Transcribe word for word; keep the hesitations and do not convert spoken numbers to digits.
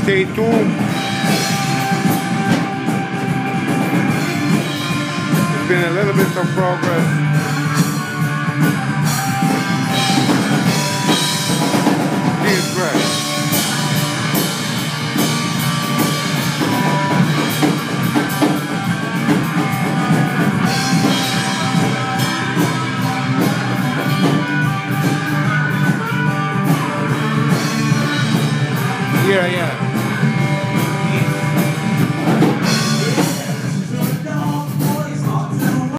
Stay tuned. There's been a little bit of progress. Feels great. Yeah, yeah.